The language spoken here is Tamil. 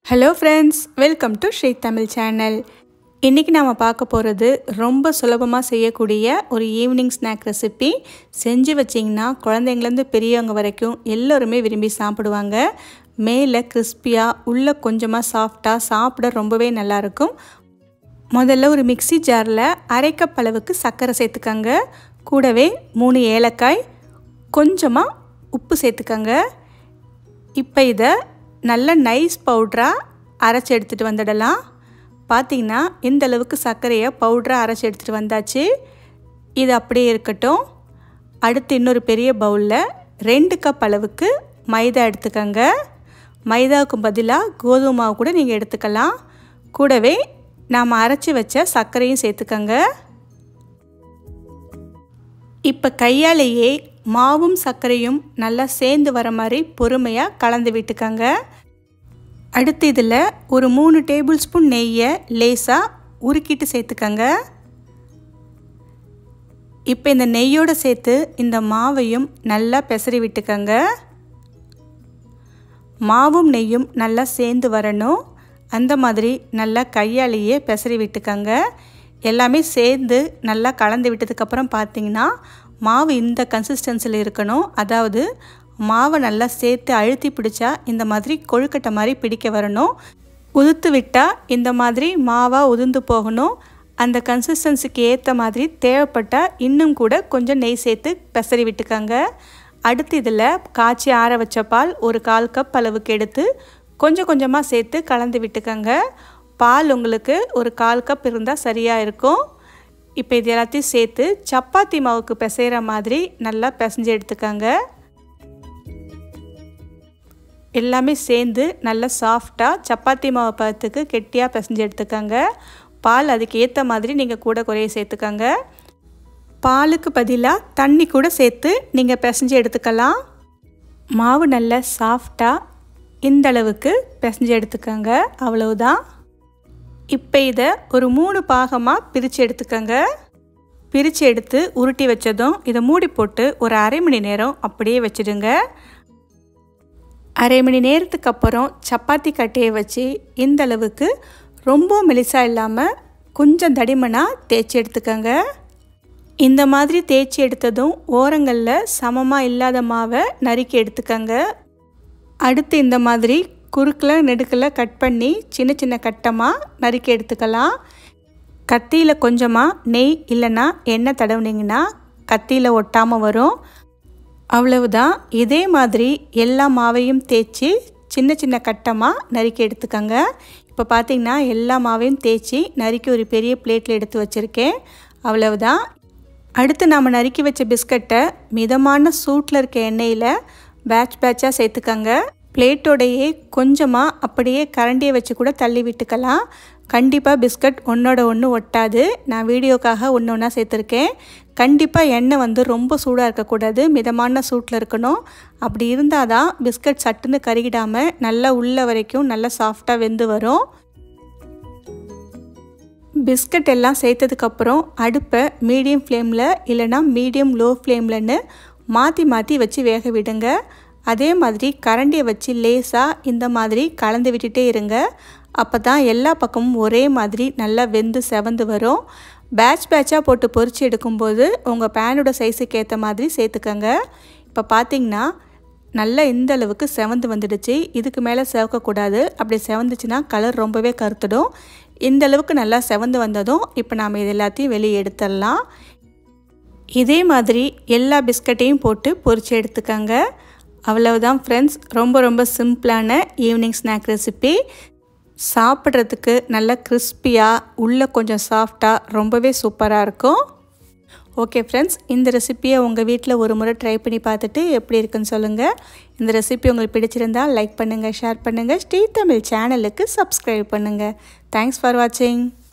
Hello friends, welcome to Shri Tamil channel. இன்னைக்கு நாம பார்க்க போறது ரொம்ப சுலபமா செய்யக்கூடிய ஒரு ஈவினிங் ஸ்நாக் ரெசிபி. செஞ்சு வச்சீங்கன்னா குழந்தைங்கள இருந்து பெரியவங்க வரைக்கும் எல்லாரும் விரும்பி சாப்பிடுவாங்க. மேலே கிறிஸ்பியா, உள்ள கொஞ்சமா சாஃப்ட்டா, சாப்பிட ரொம்பவே நல்லா இருக்கும். முதல்ல ஒரு மிக்ஸி ஜார்ல அரை கப் அளவுக்கு சர்க்கரை சேர்த்துக்கங்க. கூடவே 3 ஏலக்காய், கொஞ்சமா உப்பு சேர்த்துக்கங்க. இப்போ இத நல்ல நைஸ் பவுடரா அரைச்சு எடுத்துட்டு வந்துடலாம். பாத்தீங்கன்னா இந்த அளவுக்கு சர்க்கரையை பவுடரா அரைச்சு எடுத்துட்டு வந்தாச்சு. இது அப்படியே இருக்கட்டும். அடுத்து இன்னொரு பெரிய பவுல்ல 2 கப் அளவுக்கு மைதா எடுத்துக்கங்க. மைதாவுக்கு பதிலா கோதுமை மாவு கூட நீங்க எடுத்துக்கலாம். கூடவே நாம அரைச்சு வச்ச சர்க்கரையும் சேர்த்துக்கங்க. இப்போ கையாலேயே மாவும் சர்க்கரையும் நல்லா சேர்ந்து வர மாதிரி பொறுமையா கலந்து விட்டுக்கங்க. அடுத்து இதில் ஒரு 3 டேபிள் ஸ்பூன் நெய்யை லேசா உருக்கிட்டு சேர்த்துக்கங்க. இப்போ இந்த நெய்யோட சேர்த்து இந்த மாவையும் நல்லா பெசரி விட்டுக்கங்க. மாவும் நெய்யும் நல்லா சேர்ந்து வரணும். அந்த மாதிரி நல்லா கையாலேயே பெசரி விட்டுக்கங்க. எல்லாமே சேர்ந்து நல்லா கலந்து விட்டதுக்கப்புறம் பார்த்தீங்கன்னா மாவு இந்த கன்சிஸ்டன்சியில் இருக்கணும். அதாவது மாவை நல்லா சேர்த்து அழுத்தி பிடிச்சா இந்த மாதிரி கொழுக்கட்டை மாதிரி பிடிக்க வரணும். உதுத்து விட்டால் இந்த மாதிரி மாவாக உதிர்ந்து போகணும். அந்த கன்சிஸ்டன்சிக்கு ஏற்ற மாதிரி தேவைப்பட்டால் இன்னும் கூட கொஞ்சம் நெய் சேர்த்து பெசரி விட்டுக்கங்க. அடுத்து இதில் காய்ச்சி ஆற வச்ச பால் ஒரு 1/4 கப் அளவுக்கு எடுத்து கொஞ்சம் கொஞ்சமாக சேர்த்து கலந்து விட்டுக்கங்க. பால் உங்களுக்கு ஒரு 1/4 கப் இருந்தால் சரியாக இருக்கும். இப்போ இது எல்லாத்தையும் சேர்த்து சப்பாத்தி மாவுக்கு பிசைகிற மாதிரி நல்லா பிசைஞ்சு எடுத்துக்கங்க. எல்லாமே சேர்ந்து நல்லா சாஃப்டாக சப்பாத்தி மாவு பதத்துக்கு கெட்டியாக பிசைஞ்சு எடுத்துக்கங்க. பால் அதுக்கு ஏற்ற மாதிரி நீங்கள் கூட குறைய சேர்த்துக்கங்க. பாலுக்கு பதிலாக தண்ணி கூட சேர்த்து நீங்கள் பிசைஞ்சு எடுத்துக்கலாம். மாவு நல்லா சாஃப்டாக இந்த அளவுக்கு பிசைஞ்சு எடுத்துக்கங்க. அவ்வளவுதான். இப்போ இதை ஒரு 3 பாகமாக பிரித்து எடுத்துக்கங்க. பிரித்து எடுத்து உருட்டி வச்சதும் இதை மூடி போட்டு ஒரு அரை மணி நேரம் அப்படியே வச்சிடுங்க. அரை மணி நேரத்துக்கு அப்புறம் சப்பாத்தி கட்டையை வச்சு இந்த அளவுக்கு ரொம்ப மெலிசா இல்லாமல் கொஞ்சம் தடிமனாக தேய்ச்சி எடுத்துக்கங்க. இந்த மாதிரி தேய்ச்சி எடுத்ததும் ஓரங்களில் சமமாக இல்லாத மாவை நறுக்கி எடுத்துக்கங்க. அடுத்து இந்த மாதிரி குறுக்கில் நெடுக்கில் கட் பண்ணி சின்ன சின்ன கட்டமாக நறுக்கி எடுத்துக்கலாம். கத்தியில் கொஞ்சமாக நெய் இல்லைன்னா எண்ணெய் தடவுனீங்கன்னா கத்தியில் ஒட்டாமல் வரும். அவ்வளவுதான். இதே மாதிரி எல்லா மாவையும் தேய்ச்சி சின்ன சின்ன கட்டமாக நறுக்கி எடுத்துக்கங்க. இப்போ பார்த்தீங்கன்னா எல்லா மாவையும் தேய்ச்சி நறுக்கி ஒரு பெரிய பிளேட்டில் எடுத்து வச்சுருக்கேன். அவ்வளவுதான். அடுத்து நாம் நறுக்கி வச்ச பிஸ்கட்டை மிதமான சூட்டில் இருக்க எண்ணெயில் பேட்சாக சேர்த்துக்கங்க. பிளேட்டோடையே கொஞ்சமாக அப்படியே கரண்டியை வச்சு கூட தள்ளி விட்டுக்கலாம். கண்டிப்பாக பிஸ்கட் ஒன்றோட ஒன்று ஒட்டாது. நான் வீடியோக்காக ஒன்று ஒன்றா சேர்த்துருக்கேன். கண்டிப்பாக எண்ணெய் ரொம்ப சூடாக இருக்கக்கூடாது, மிதமான சூட்டில் இருக்கணும். அப்படி இருந்தால் தான் பிஸ்கட் சட்டுன்னு கருகிடாமல் நல்லா உள்ள வரைக்கும் நல்லா சாஃப்டாக வெந்து வரும். பிஸ்கட் எல்லாம் சேர்த்ததுக்கப்புறம் அடுப்பை மீடியம் ஃப்ளேமில் இல்லைனா மீடியம் லோ ஃப்ளேம்லன்னு மாற்றி மாற்றி வச்சு வேக விடுங்க. அதே மாதிரி கரண்டியை வச்சு லேசாக இந்த மாதிரி கலந்து விட்டுட்டே இருங்க. அப்போ தான் எல்லா பக்கமும் ஒரே மாதிரி நல்லா வெந்து செவந்து வரும். பேட்சாக போட்டு பொரிச்சு எடுக்கும்போது உங்கள் பேனோட சைஸுக்கு ஏற்ற மாதிரி சேர்த்துக்கங்க. இப்போ பார்த்தீங்கன்னா நல்லா இந்த அளவுக்கு செவந்து வந்துடுச்சு. இதுக்கு மேலே செவக்கக்கூடாது. அப்படி செவந்துச்சுன்னா கலர் ரொம்பவே கருத்துடும். இந்த அளவுக்கு நல்லா செவந்து வந்ததும் இப்போ நாம் இது எல்லாத்தையும் வெளியே எடுத்துடலாம். இதே மாதிரி எல்லா பிஸ்கட்டையும் போட்டு பொரிச்சு எடுத்துக்கங்க. அவ்வளவுதான் ஃப்ரெண்ட்ஸ். ரொம்ப ரொம்ப சிம்பிளான ஈவினிங் ஸ்நாக் ரெசிபி. சாப்பிட்றதுக்கு நல்லா கிறிஸ்பியாக, உள்ளே கொஞ்சம் சாஃப்டாக, ரொம்பவே சூப்பராக இருக்கும். ஓகே ஃப்ரெண்ட்ஸ், இந்த ரெசிப்பியை உங்கள் வீட்டில் ஒரு முறை ட்ரை பண்ணி பார்த்துட்டு எப்படி இருக்குன்னு சொல்லுங்கள். இந்த ரெசிபி உங்களுக்கு பிடிச்சிருந்தால் லைக் பண்ணுங்கள், ஷேர் பண்ணுங்கள். ஸ்ரீ தமிழ் சேனலுக்கு சப்ஸ்கிரைப் பண்ணுங்கள். தேங்க்ஸ் ஃபார் வாட்சிங்.